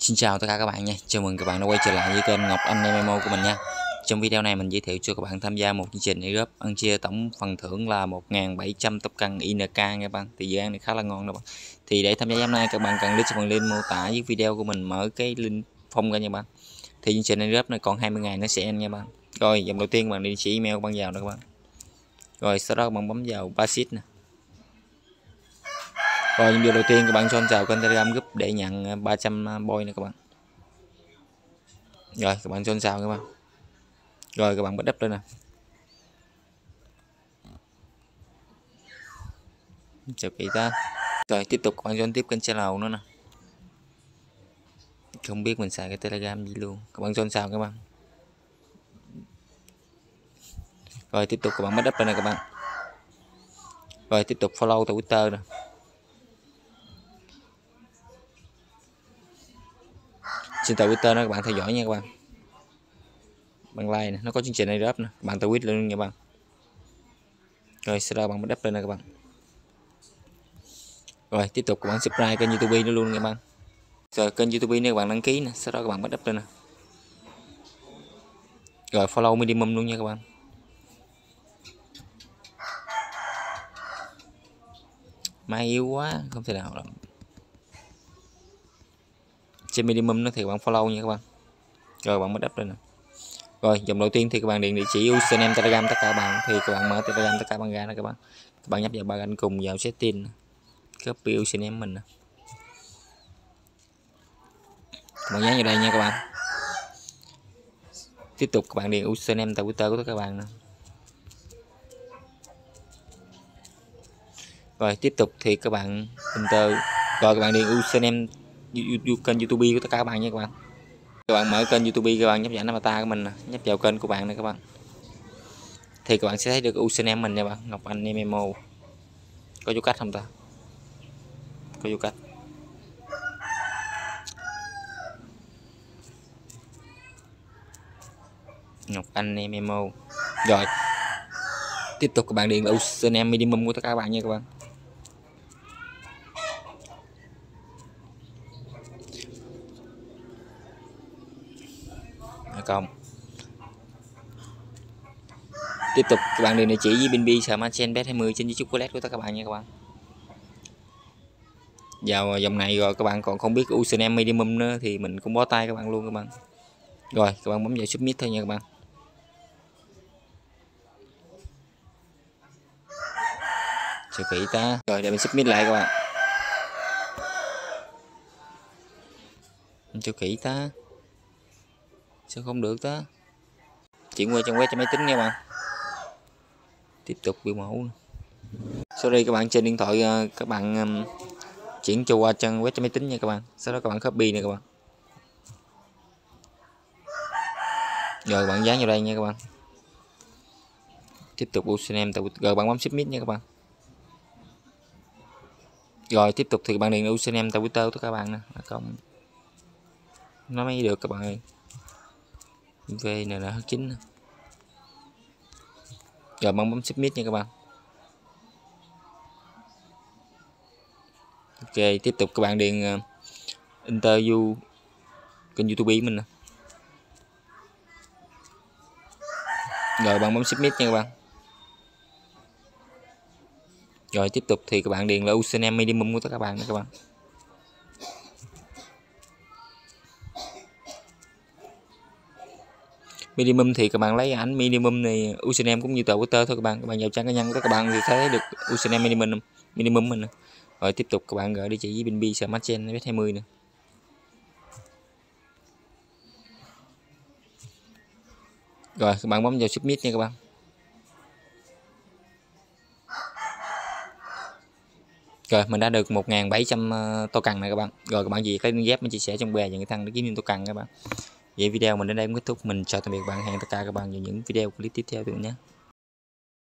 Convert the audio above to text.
Xin chào tất cả các bạn nha, chào mừng các bạn đã quay trở lại với kênh Ngọc Anh MMO của mình nha. Trong video này mình giới thiệu cho các bạn tham gia một chương trình airdrop ăn chia tổng phần thưởng là 1.700 token INK nha các bạn. Thì dự án này khá là ngon đó bạn. Thì để tham gia hôm nay các bạn cần click vào link mô tả dưới video của mình, mở cái link phong ra nha bạn. Thì chương trình airdrop này còn 20 ngày nó sẽ end nha bạn. Rồi dòng đầu tiên bạn địa chỉ email bạn vào đó các bạn. Rồi sau đó bạn bấm vào Basit nè. Rồi video đầu tiên các bạn cho vào kênh Telegram group để nhận 300 boy nè các bạn. Rồi các bạn cho sao các bạn. Rồi các bạn bắt đắp lên nè. Chào kỹ ta. Rồi tiếp tục các bạn join tiếp kênh channel nữa nè. Không biết mình xài cái Telegram gì luôn. Các bạn join sao các bạn. Rồi tiếp tục các bạn bắt đắp lên nè các bạn. Rồi tiếp tục follow tại Twitter nè. Trên tờ Twitter đó các bạn theo dõi nha các bạn. Bạn like nè, nó có chương trình này drop nè, bạn tweet luôn nha bạn. Rồi sau đó bạn bắt đắp lên nè các bạn. Rồi tiếp tục các bạn subscribe kênh YouTube nữa luôn nha các bạn. Rồi kênh YouTube này các bạn đăng ký nè, sau đó các bạn bắt đắp lên nè. Rồi follow minimum luôn nha các bạn. Máy yếu quá, không thể nào đâu. Trên minimum nó thì bạn follow nha các bạn. Rồi bạn bắt đắp lên nè. Rồi dòng đầu tiên thì các bạn điền địa chỉ username Telegram tất cả các bạn, thì các bạn mở Telegram tất cả bạn ra nè các bạn. Các bạn nhấp vào ba cạnh cùng vào setting, copy username mình nè. Các bạn dán vào đây nha các bạn. Tiếp tục các bạn điền username tại Twitter của các bạn nè. Rồi tiếp tục thì các bạn enter, rồi các bạn điền username kênh YouTube của tất cả các bạn nha các bạn. Các bạn mở kênh YouTube, các bạn nhấp vào avatar của mình nè, nhấp vào kênh của bạn này các bạn. Thì các bạn sẽ thấy được username mình nha bạn, Ngọc Anh MMO. Có dấu cách không ta? Có dấu cách. Ngọc Anh MMO. Rồi tiếp tục các bạn điền username minimum của tất cả các bạn nha các bạn. Không. Tiếp tục các bạn điền địa chỉ với Binbi Smartchain Bet 20 trên chocolate của tất cả các bạn nha các bạn. Vào dòng này rồi các bạn còn không biết username minimum nữa thì mình cũng bó tay các bạn luôn các bạn. Rồi các bạn bấm vào submit thôi nha các bạn. Chờ kỹ ta. Rồi để mình submit lại các bạn. Chờ kỹ ta. Sao không được ta? Chuyển qua trong web cho máy tính nha bạn. Tiếp tục biểu mẫu. Sorry các bạn, trên điện thoại các bạn chuyển cho qua trang web cho máy tính nha các bạn. Sau đó các bạn copy nè các bạn. Rồi bạn dán vào đây nha các bạn. Tiếp tục username rồi bạn bấm submit nha các bạn. Rồi tiếp tục thì bạn điền username tại Twitter của các bạn nè, không nó mới được các bạn ơi. VNH9. Rồi bạn bấm submit nha các bạn. Ok, tiếp tục các bạn điền interview kênh YouTube mình nè. Rồi bạn bấm submit nha các bạn. Rồi tiếp tục thì các bạn điền là username minimum của tất cả các bạn nè các bạn. Minimum thì các bạn lấy ảnh minimum này, username cũng như tờ Twitter thôi các bạn. Các bạn vào trang cá nhân của các bạn thì thấy được username minimum mình nè. Rồi tiếp tục các bạn gửi địa chỉ với Binbi Smartchain Bet 20 nè. Rồi các bạn bấm vào submit nha các bạn. Rồi mình đã được 1.700 token này các bạn. Rồi các bạn gì cái link ghép mình chia sẻ trong bè và người thân để kiếm thêm token các bạn. Vậy video mình đến đây cũng kết thúc. Mình chào tạm biệt bạn, hẹn tất cả các bạn vào những video clip tiếp theo nữa nhé.